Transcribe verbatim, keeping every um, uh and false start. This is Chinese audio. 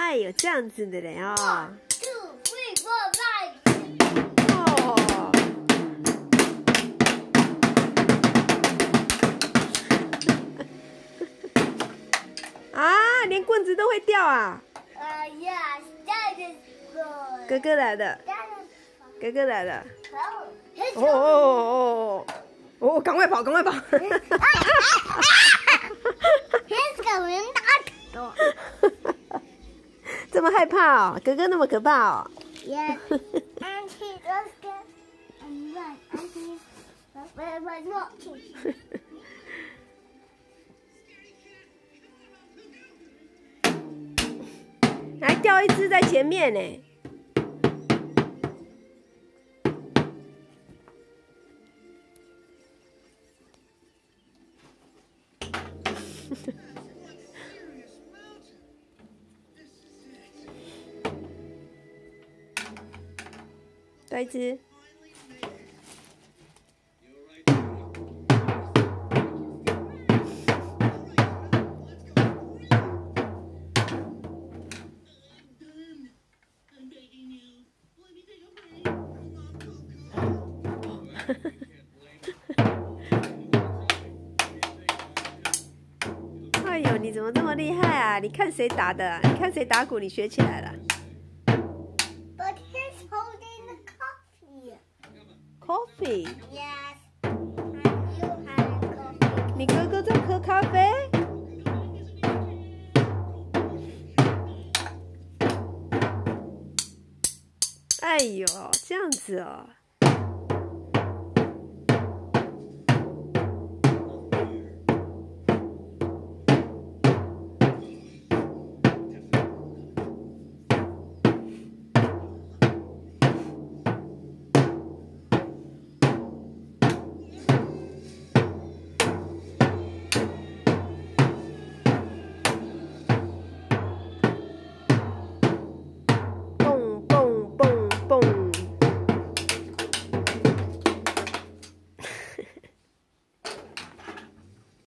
哎呦，这样子的嘞哦。 One, two, three, four, five. 哦。啊，连棍子都会掉啊！ Uh, yes, that is good. 哥哥来了， That is 哥哥来了。 oh, his 哦哦哦哦！哦，赶快跑，赶快跑！ He's going back. 这么害怕哦，哥哥那么可怕哦。 Yes, and he does get and run, and he but was not to. 还掉一只在前面呢。掉一只。哎呦，你怎么这么厉害啊？你看谁打的？你看谁打鼓？你学起来了。 But he's holding the coffee. Coffee。 Yes, and you have coffee. 你哥哥在喝咖啡？哎呦，这样子哦。